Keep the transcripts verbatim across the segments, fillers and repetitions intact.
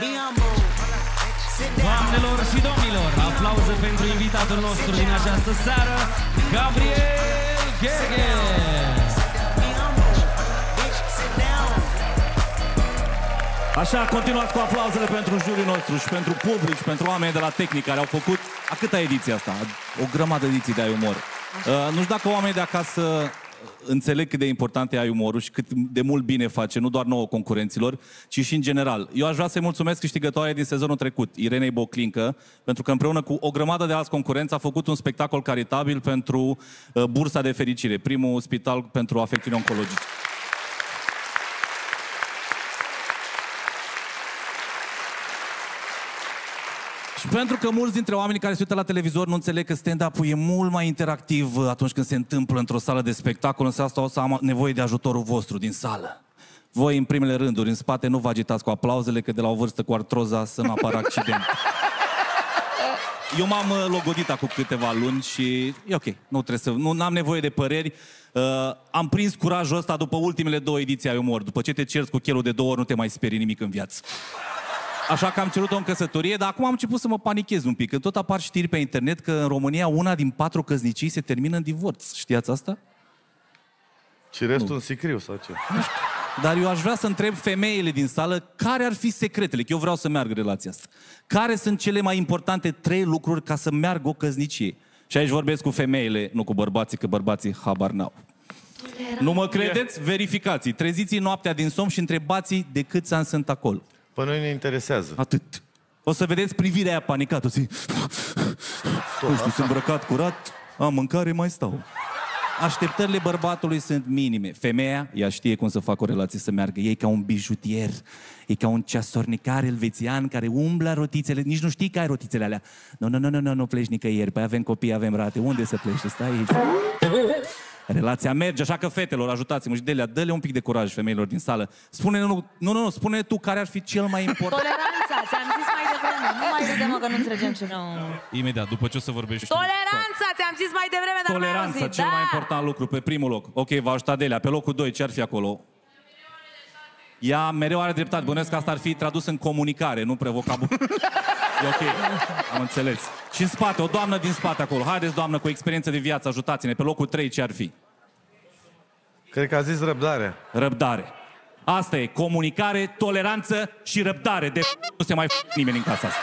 Doamnelor și domnilor, aplauze pentru invitatul nostru din această seară, Gabriel Gheorghe! Așa, continuați cu aplauzele pentru juriul nostru și pentru public și pentru oamenii de la tehnic care au făcut a câta ediție asta? O grămadă de ediții de ai umor. Uh, nu știu dacă oamenii de acasă înțeleg cât de important e ai umorul și cât de mult bine face, nu doar nouă concurenților, ci și în general. Eu aș vrea să-i mulțumesc câștigătoarea din sezonul trecut, Irenei Boclincă, pentru că împreună cu o grămadă de alți concurenți a făcut un spectacol caritabil pentru uh, Bursa de Fericire, primul spital pentru afecțiuni oncologice. Și pentru că mulți dintre oamenii care se uită la televizor nu înțeleg că stand-up-ul e mult mai interactiv atunci când se întâmplă într-o sală de spectacol, însă asta o să am nevoie de ajutorul vostru din sală. Voi, în primele rânduri, în spate, nu vă agitați cu aplauzele, că de la o vârstă cu artroza să nu apară accident. Eu m-am logodit acum câteva luni și e ok, nu trebuie să... Nu am nevoie de păreri. Uh, am prins curajul ăsta după ultimele două ediții ai umor. După ce te cerți cu chelul de două ori, nu te mai sperii nimic în viață. Așa că am cerut-o în căsătorie, dar acum am început să mă panichez un pic. Că tot apar știri pe internet că în România una din patru căsnicii se termină în divorț. Știați asta? Și restul nu. În sicriu sau ce? Dar eu aș vrea să întreb femeile din sală care ar fi secretele, că eu vreau să meargă relația asta. Care sunt cele mai importante trei lucruri ca să meargă o căsnicie? Și aici vorbesc cu femeile, nu cu bărbații, că bărbații habar n-au. Nu mă credeți? Verificați. Treziți noaptea din somn și întrebați de câți ani sunt acolo. Pe noi ne interesează. Atât. O să vedeți privirea aia panicată. Zi. Nu știu, sunt îmbrăcat curat, am mâncare, mai stau. Așteptările bărbatului sunt minime. Femeia, ea știe cum să facă o relație să meargă. E ca un bijutier, e ca un ceasornicar elvețian care umblă rotițele. Nici nu știi că ai rotițele alea. Nu, nu, nu, nu, nu, nu pleci nicăieri. Păi avem copii, avem rate. Unde să pleci? Stai aici. Relația merge, așa că fetelor, ajutați-mă și Delia, dă-le un pic de curaj femeilor din sală. Spune nu, nu, nu, nu, spune tu care ar fi cel mai important. Toleranța, ți-am zis mai devreme. Nu mai vedem că nu înțelegem ce nu. Imediat, după ce o să vorbești. Toleranța, ți-am zis mai devreme, dar Toleranța, mai auzit, cel da. mai important lucru, pe primul loc. Ok, v-a ajutat Delia. Pe locul doi, ce ar fi acolo? Ea mereu are dreptate. Bănuiesc că asta ar fi tradus în comunicare, nu prevocabular. E ok, am înțeles. Și în spate, o doamnă din spate acolo. Haideți, doamnă, cu experiență de viață, ajutați-ne. Pe locul trei, ce ar fi? Cred că a zis răbdare. Răbdare. Asta e, comunicare, toleranță și răbdare. De nu se mai f*** nimeni în casa asta.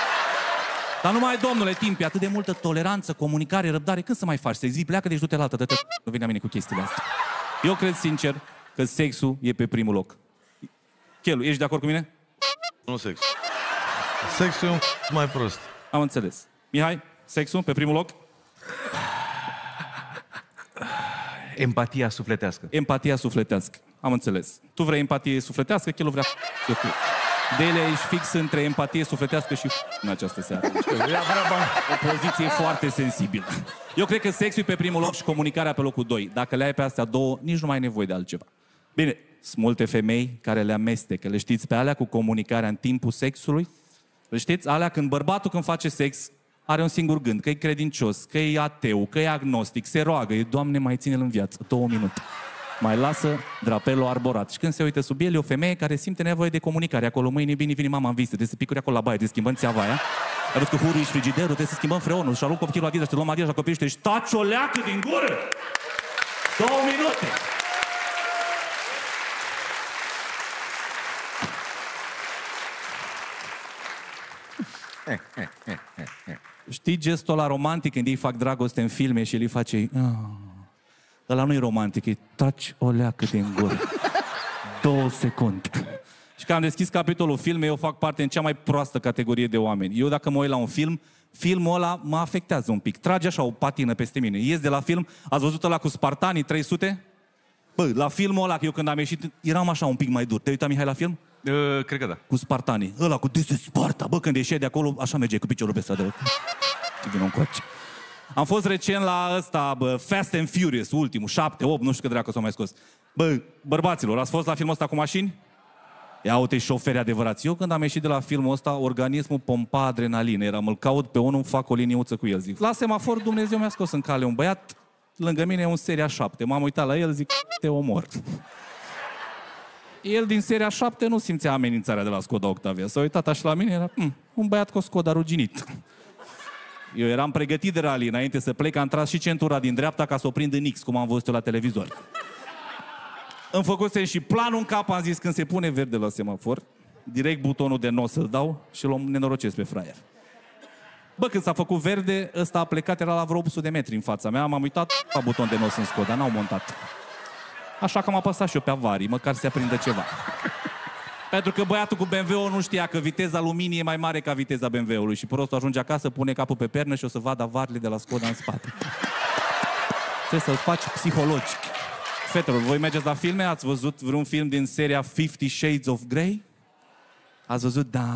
Dar numai, domnule, timp, e atât de multă toleranță, comunicare, răbdare. Când să mai faci? Să zici, pleacă, deci du-te la altă, dă-te, nu vine la mine cu chestiile astea. Eu cred sincer că sexul e pe primul loc. Chelu, ești de acord cu mine? Nu sex. Sexul e un mai prost. Am înțeles. Mihai, sexul pe primul loc? Empatia sufletească. Empatia sufletească. Am înțeles. Tu vrei empatie sufletească, Chelu vrea f***ă tu. Delia, ești fix între empatie sufletească și f***ă în această seară. O poziție foarte sensibilă. Eu cred că sexul e pe primul loc și comunicarea pe locul doi. Dacă le ai pe astea două, nici nu mai ai nevoie de altceva. Bine, sunt multe femei care le amestecă. Le știți pe alea cu comunicarea în timpul sexului? Le știți? Alea când bărbatul când face sex are un singur gând, că e credincios, că e ateu, că e agnostic, se roagă, e, Doamne, mai ține-l în viață, două minute. Mai lasă drapelul arborat. Și când se uită sub el, e o femeie care simte nevoie de comunicare. Acolo, mâine, bine, vine mama în vizită, trebuie să picuri acolo la baie, trebuie să schimbăm țeava aia. Arăți că hurul și frigiderul, trebuie să schimbăm freonul. Și arunc copilul la Adidas, și luăm Adidas la copil și te taci o leacă din gură! Două minute! Știi gestul ăla romantic când ei fac dragoste în filme și el îi face... Oh. Ăla nu-i romantic, e taci o leacă din gură. Două secunde. Și când am deschis capitolul filme, eu fac parte în cea mai proastă categorie de oameni. Eu dacă mă uit la un film, filmul ăla mă afectează un pic. Trage așa o patină peste mine. Ies de la film, ați văzut ăla cu Spartanii trei sute? Bă, la filmul ăla, că eu când am ieșit, eram așa un pic mai dur. Te-ai uitat, Mihai, la film? Uh, cred că da. Cu Spartanii. Ăla cu This is Sparta. Bă, când ieșeai de acolo, așa merge cu piciorul pe stradă. Vină încoace. Am fost recent la ăsta, bă, Fast and Furious, ultimul, șapte, opt, nu știu cât dracu s-au mai scos. Bă, bărbaților, ați fost la filmul ăsta cu mașini? Ia uite, șoferi adevărați. Eu când am ieșit de la filmul ăsta, organismul pompa adrenalină. Eram, îl caut pe unul, fac o liniuță cu el. Zic, la semafor, Dumnezeu mi-a scos în cale un băiat, lângă mine e un seria șapte. M-am uitat la el, zic, te omor. El din seria șapte nu simțea amenințarea de la Skoda Octavia. S-a uitat așa la mine, era hm, un băiat cu o Skoda ruginit. Eu eram pregătit de rally înainte să plec, am tras și centura din dreapta ca să o prind în X, cum am văzut-o la televizor. Îmi făcusem și planul în cap, am zis când se pune verde la semafor, direct butonul de no să-l dau și l-o nenorocesc pe fraier. Bă, când s-a făcut verde, ăsta a plecat, era la vreo opt sute de metri în fața mea, m-am uitat la buton de nos în Skoda, n-au montat. Așa că am apăsat și eu pe avarii, măcar se aprindă ceva. Pentru că băiatul cu B M W-ul nu știa că viteza luminii e mai mare ca viteza B M W-ului și prostul ajunge acasă, pune capul pe pernă și o să vadă avarile de la Skoda în spate. Trebuie să-l faci psihologic. Fetelor, voi mergeți la filme? Ați văzut vreun film din seria Fifty Shades of Grey? Ați văzut? Da...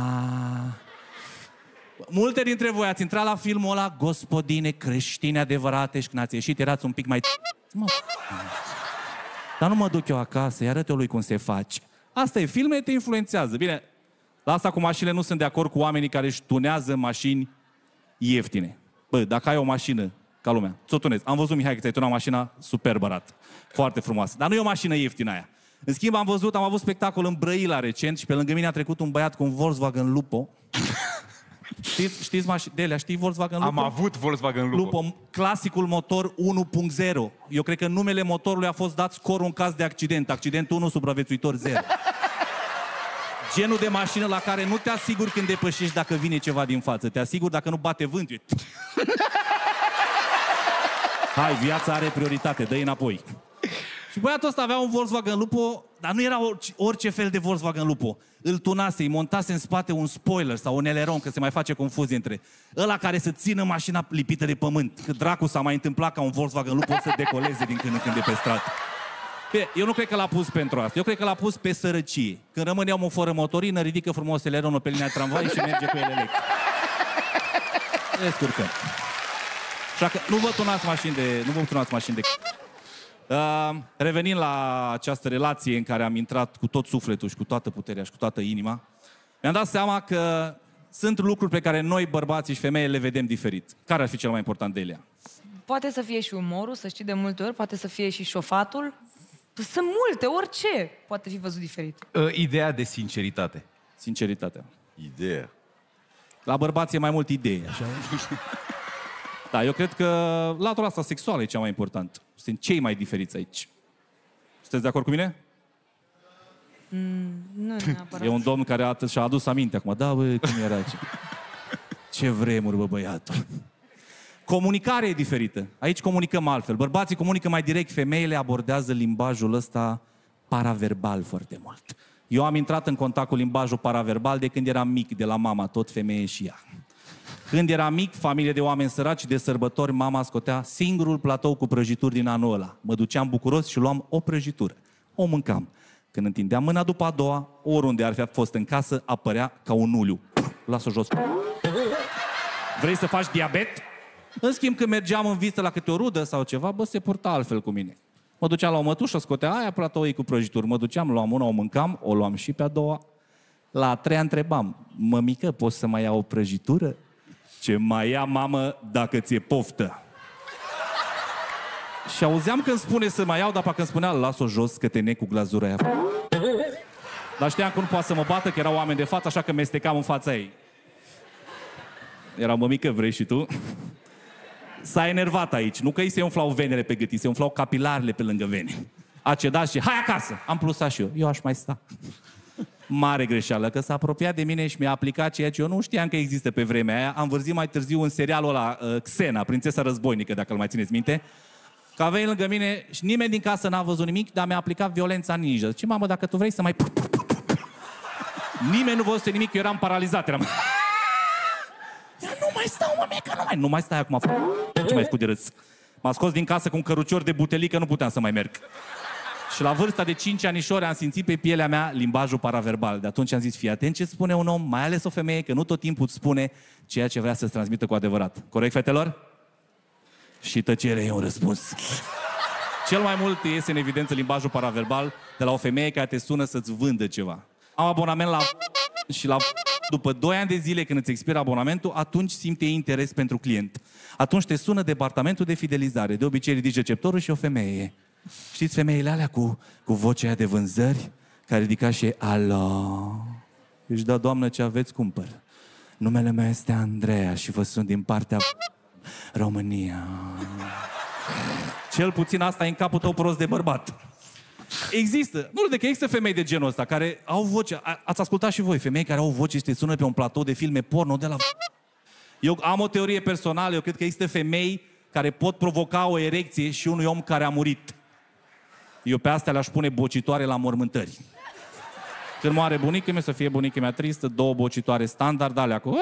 Multe dintre voi ați intrat la filmul ăla, gospodine creștine adevărate, și când ați ieșit erați un pic mai... Mă... Dar nu mă duc eu acasă, arăt-o lui cum se face. Asta e, filmele te influențează. Bine, la asta cu mașinile nu sunt de acord cu oamenii care își tunează mașini ieftine. Bă, dacă ai o mașină ca lumea, ți-o tunezi. Am văzut, Mihai, că ți-ai tunat mașina super arată. Foarte frumoasă. Dar nu e o mașină ieftină aia. În schimb, am văzut, am avut spectacol în Brăila recent și pe lângă mine a trecut un băiat cu un Volkswagen Lupo. Știți, știți mașini de alea, știi Volkswagen Lupo? Am avut Volkswagen Lupo. Lupo, clasicul motor unu punct zero. Eu cred că numele motorului a fost dat scorul în caz de accident. Accident unu, supraviețuitor zero. Genul de mașină la care nu te asiguri când depășești dacă vine ceva din față. Te asiguri dacă nu bate vântul. Hai, viața are prioritate, dă-i înapoi. Și băiatul ăsta avea un Volkswagen Lupo, dar nu era orice, orice fel de Volkswagen Lupo. Îl tunase, îi montase în spate un spoiler sau un eleron, că se mai face confuzie între ăla care să țină mașina lipită de pământ. Că dracu s-a mai întâmplat ca un Volkswagen Lupo să decoleze din când în când de pe stradă. Bine, eu nu cred că l-a pus pentru asta. Eu cred că l-a pus pe sărăcie. Când rămâne omul fără motorină, ridică frumos eleronul pe linia tramvai și merge cu el electric. Descurcăm. Așa că nu vă tunați mașini de... Nu vă tunați mașini de... Uh, revenind la această relație în care am intrat cu tot sufletul și cu toată puterea și cu toată inima, mi-am dat seama că sunt lucruri pe care noi, bărbații și femeile, le vedem diferit. Care ar fi cel mai important de ele? Poate să fie și umorul, să știi de multe ori, poate să fie și șofatul. Sunt multe, orice poate fi văzut diferit. Uh, ideea de sinceritate. Sinceritatea. Ideea. La bărbați e mai mult idee, așa? Da, eu cred că latura asta sexuală e cea mai importantă. Sunt cei mai diferiți aici. Sunteți de acord cu mine? Mm, nu neapărat. E un domn care a, și-a adus aminte acum. Da, bă, cum era ce? Ce vremuri, bă, băiatul. Comunicarea e diferită. Aici comunicăm altfel. Bărbații comunică mai direct, femeile abordează limbajul ăsta paraverbal foarte mult. Eu am intrat în contact cu limbajul paraverbal de când eram mic, de la mama, tot femeie și ea. Când eram mic, familie de oameni săraci, de sărbători, mama scotea singurul platou cu prăjituri din anul ăla. Mă duceam bucuros și luam o prăjitură. O mâncam. Când întindeam mâna după a doua, oriunde ar fi fost în casă, apărea ca un uliu. Las-o jos. Vrei să faci diabet? În schimb, când mergeam în vizită la câte o rudă sau ceva, bă, se purta altfel cu mine. Mă duceam la o mătușă, scotea aia platoii cu prăjituri. Mă duceam, luam una, o mâncam, o luam și pe a doua. La a treia întrebam, mămică, poți să mai iau o prăjitură? Ce mai ia, mamă, dacă ți-e poftă? Și auzeam când spune să mai iau, dar parcă îmi spunea, las-o jos că te nec cu glazura aia. Dar știam că nu poate să mă bată, că erau oameni de față, așa că mestecam în fața ei. Era, mămică, vrei și tu? S-a enervat aici. Nu că îi se umflau venele pe gât, îi se umflau capilarele pe lângă vene. A cedat și, hai acasă! Am plusat și eu. Eu aș mai sta. Mare greșeală, că s-a apropiat de mine și mi-a aplicat ceea ce eu nu știam că există pe vremea aia. Am văzut mai târziu în serialul ăla, uh, Xena, prințesa războinică, dacă îl mai țineți minte. Că a venit lângă mine și nimeni din casă n-a văzut nimic, dar mi-a aplicat violența ninja. Zice, mamă, dacă tu vrei să mai... Nimeni nu văzuse nimic, eu eram paralizat. Eram... Eu nu mai stau, mă, că nu mai... Nu mai stai acum. Ce mai făcut de râs? M-a scos din casă cu un cărucior de butelică, nu puteam să mai merg. Și la vârsta de cinci anișori am simțit pe pielea mea limbajul paraverbal. De atunci am zis, fii atent ce spune un om, mai ales o femeie, că nu tot timpul îți spune ceea ce vrea să-ți transmită cu adevărat. Corect, fetelor? Și tăcerea e un răspuns. Cel mai mult iese în evidență limbajul paraverbal de la o femeie care te sună să-ți vândă ceva. Am abonament la... și la... După doi ani de zile, când îți expiră abonamentul, atunci simte interes pentru client. Atunci te sună departamentul de fidelizare. De obicei ridici receptorul și o femeie. Știți femeile alea cu, cu vocea aia de vânzări? care ridica și alo. Își da, doamnă, ce aveți, cumpăr. Numele meu este Andreea și vă sunt din partea România. Cel puțin asta e în capul tău prost de bărbat. Există, nu de că există femei de genul ăsta care au voce, a, ați ascultat și voi, femei care au voce și te sună pe un platou de filme porno de la... Eu am o teorie personală, eu cred că există femei care pot provoca o erecție și unui om care a murit. Eu pe astea le-aș pune bocitoare la mormântări. Când moare bunica mea, să fie bunica mea tristă, două bocitoare standard, alea cu...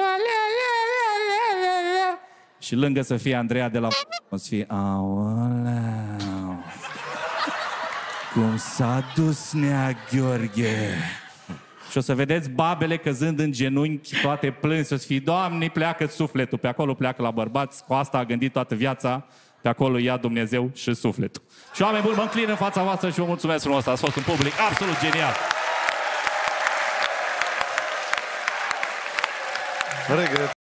Și lângă să fie Andreea de la... O să fie... Aoleu... Cum s-a dus Nea Gheorghe. Și o să vedeți babele căzând în genunchi, toate plânsi, o să fie, Doamne, pleacă sufletul, pe acolo pleacă la bărbați, cu asta a gândit toată viața, pe acolo ia Dumnezeu și sufletul. Și oameni buni, mă înclin în fața voastră și vă mulțumesc frumos, ați fost un public absolut genial. Regret.